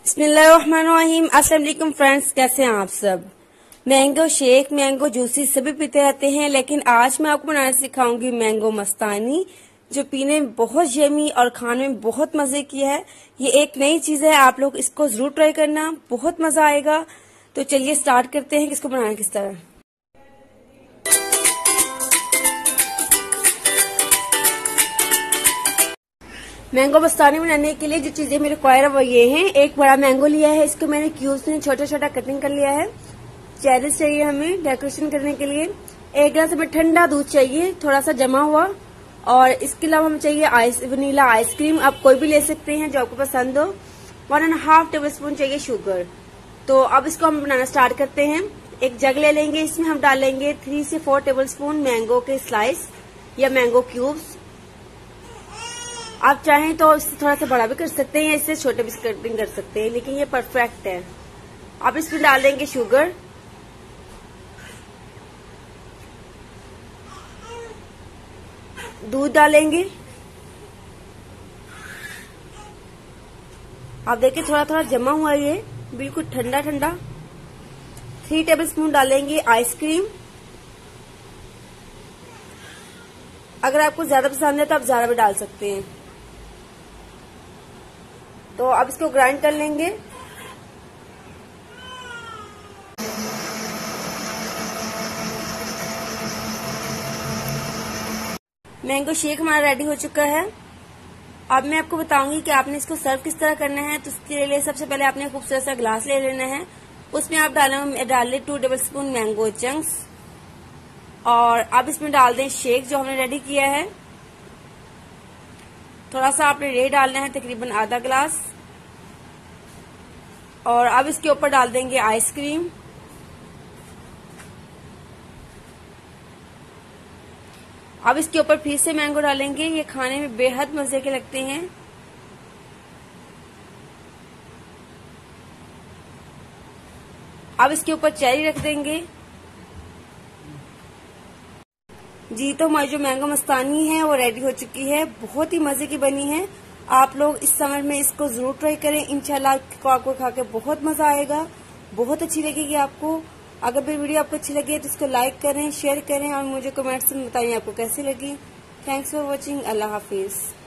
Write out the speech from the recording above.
बिस्मिल्लाहिर्रहमानिर्रहीम। अस्सलाम वालेकुम फ्रेंड्स, कैसे हैं आप सब। मैंगो शेक, मैंगो जूसी सभी पीते रहते हैं, लेकिन आज मैं आपको बनाना सिखाऊंगी मैंगो मस्तानी, जो पीने में बहुत यमी और खाने में बहुत मजे की है। ये एक नई चीज है, आप लोग इसको जरूर ट्राई करना, बहुत मजा आएगा। तो चलिए स्टार्ट करते हैं कि इसको बनाना किस तरह। मैंगो मस्तानी बनाने के लिए जो चीजें मेरे रिक्वायर है वो ये हैं। एक बड़ा मैंगो लिया है, इसको मैंने क्यूब्स में छोटा छोटा कटिंग कर लिया है। चेरीज चाहिए हमें डेकोरेशन करने के लिए। 1 गिलास हमें ठंडा दूध चाहिए, थोड़ा सा जमा हुआ। और इसके अलावा हमें चाहिए वनीला आइसक्रीम, आप कोई भी ले सकते हैं जो आपको पसंद हो। 1.5 टेबल स्पून चाहिए शुगर। तो अब इसको हम बनाना स्टार्ट करते हैं। एक जग ले लेंगे, इसमें हम डालेंगे 3 से 4 टेबल स्पून मैंगो के स्लाइस या मैंगो क्यूब्स। आप चाहें तो इससे थोड़ा सा बड़ा भी कर सकते हैं या इससे छोटे भी कटिंग कर सकते हैं, लेकिन ये परफेक्ट है। अब इसमें डाल देंगे शुगर, दूध डालेंगे। आप देखिए थोड़ा थोड़ा जमा हुआ है, ये बिल्कुल ठंडा ठंडा। 3 टेबल स्पून डालेंगे आइसक्रीम। अगर आपको ज्यादा पसंद है तो आप ज्यादा भी डाल सकते हैं। तो अब इसको ग्राइंड कर लेंगे। मैंगो शेक हमारा रेडी हो चुका है। अब मैं आपको बताऊंगी कि आपने इसको सर्व किस तरह करना है। तो इसके लिए सबसे पहले आपने खूबसूरत सा ग्लास ले लेना है, उसमें आप डालें 2 टेबल स्पून मैंगो चंक्स। और अब इसमें डाल दें शेक जो हमने रेडी किया है। थोड़ा सा आपने ये डालना है, तकरीबन आधा ग्लास। और अब इसके ऊपर डाल देंगे आइसक्रीम। अब इसके ऊपर फिर से मैंगो डालेंगे, ये खाने में बेहद मजे के लगते हैं। अब इसके ऊपर चेरी रख देंगे। जी, तो हमारी जो मैंगो मस्तानी है वो रेडी हो चुकी है, बहुत ही मजे की बनी है। आप लोग इस समर में इसको जरूर ट्राई करें, इंशाल्लाह आपको खा के बहुत मजा आएगा, बहुत अच्छी लगेगी आपको। अगर मेरी वीडियो आपको अच्छी लगे तो इसको लाइक करें, शेयर करें और मुझे कमेंट्स में बताइए आपको कैसी लगी। Thanks for watching. अल्लाह हाफिज।